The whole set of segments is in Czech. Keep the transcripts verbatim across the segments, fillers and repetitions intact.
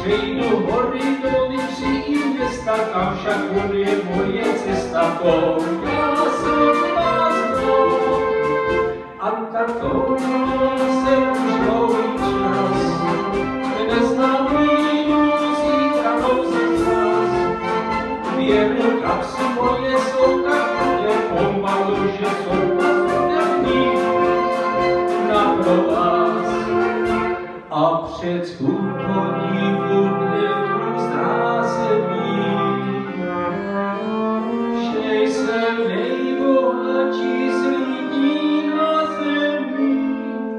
přejdu hory, doly, tři města, kam však vody je moje cesta, to já jsem vás znal. A tato se už dlouhý čas, neznám vínu, zítra nouzí z vás. Věru kapsy moje jsou tak hodně pomalu, že jsou vás na provaz. A před skupodí vůdne tu zdá se mít, že jsem nejbohatší z lidí na zemi.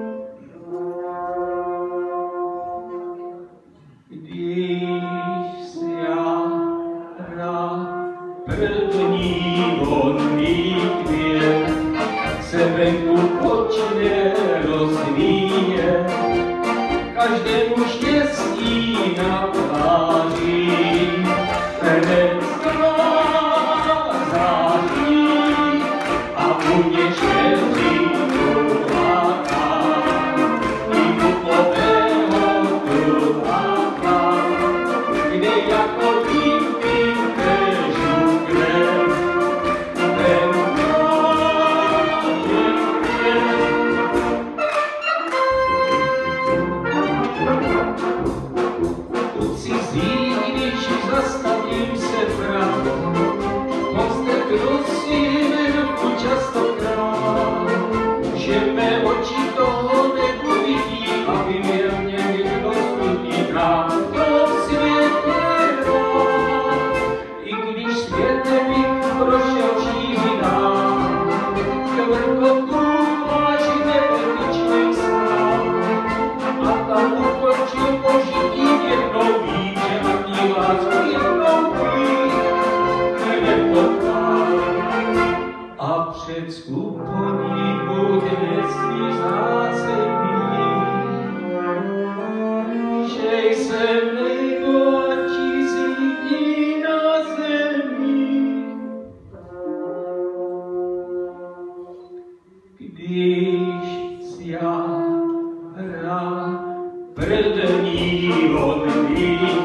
Když z jara první vonný květ se venku počne rozvíjet, každému štěstí na tváři hned září a u mě štědří kuláka i kupového kuláka, kde jako tím píte žukne ten zastavím se vrát, konstatuji si ruku častokrát, že mé oči toho neuvidí, aby mě někdo spotýká v světě rád. I když světem bych prošel čírinám, k vrchotu máš nebezpečný stát. A tam ukončil požití jednou ví, že na ní lásku jednou ví, nepotkal. A před skupodí budnectví zázemí, že jsem nejbohatší z lidí na zemi. Když z jara první vonný